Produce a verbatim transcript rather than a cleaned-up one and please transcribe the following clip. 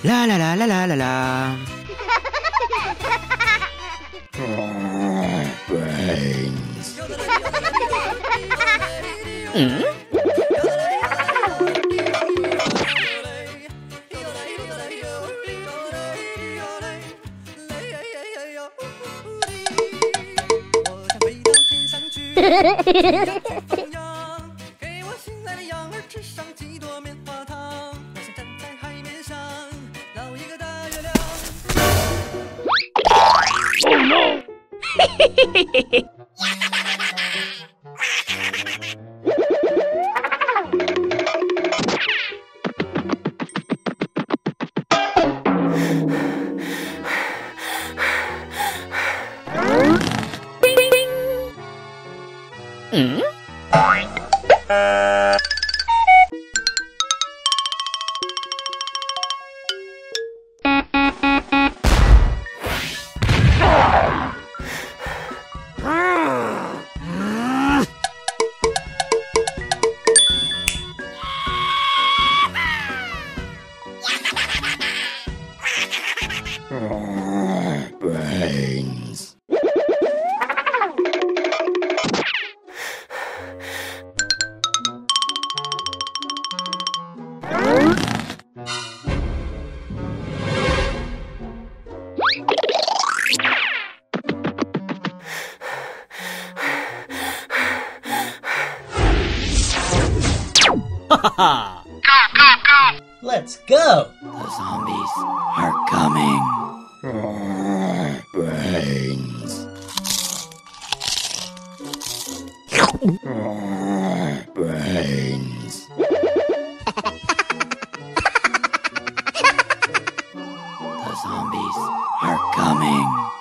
啦啦啦啦啦啦啦。Brains。嗯？ 给我心爱的羊儿吃上几朵棉花糖，我想站在海面上捞一个大月亮。Oh no！ 嘿嘿嘿嘿嘿。 嗯？Brains。哈哈 Go go go! Let's go! The zombies are coming. Brains. Brains. The zombies are coming.